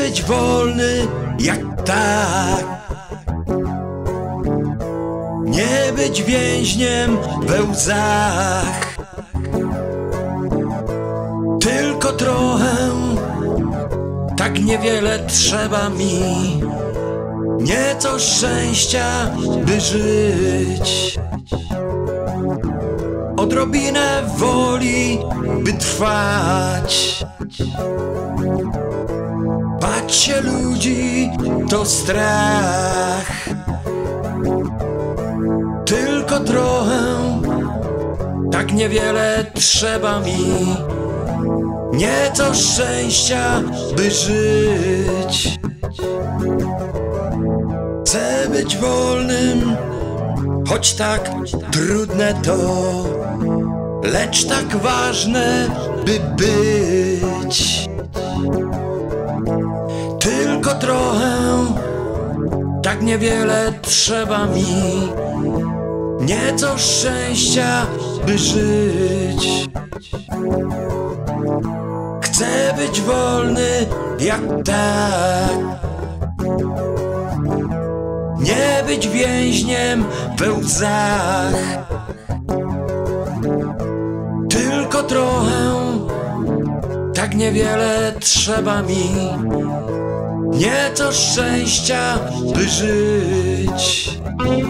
być wolny jak ptak, nie być więźniem we łzach. Tylko trochę, tak niewiele trzeba mi, nieco szczęścia, by żyć, odrobinę woli, by trwać. Bać się ludzi to strach, tylko trochę, tak niewiele trzeba mi, nieco szczęścia, by żyć. Chcę być wolnym, choć tak trudne to, lecz tak ważne, by być. Tylko trochę, tak niewiele trzeba mi, nieco szczęścia, by żyć. Chcę być wolny jak ptak, nie być więźniem we łzach. Tylko trochę, tak niewiele trzeba mi, nieco szczęścia, by żyć.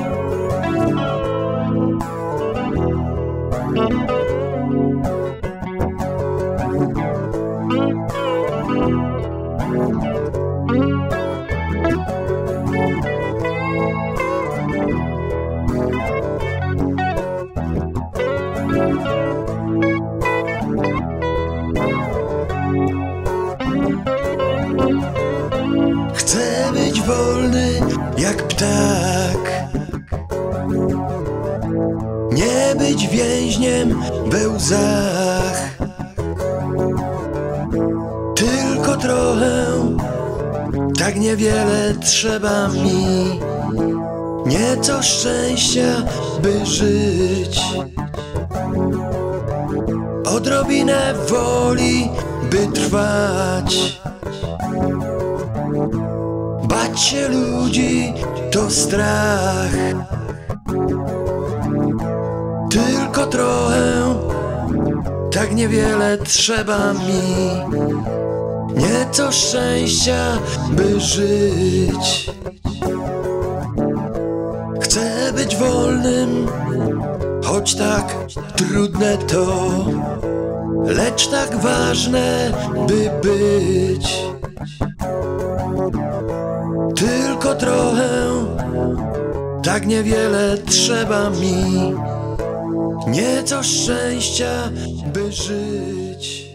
Chcę być wolny jak ptak, nie być więźniem we łzach. Tylko trochę, tak niewiele trzeba mi, nieco szczęścia, by żyć, odrobinę woli, by trwać. Bać się ludzi to strach, tylko trochę, tak niewiele trzeba mi, nieco szczęścia, by żyć. Chcę być wolnym, choć tak trudne to, lecz tak ważne, by być. Tylko trochę, tak niewiele trzeba mi, nieco szczęścia, by żyć.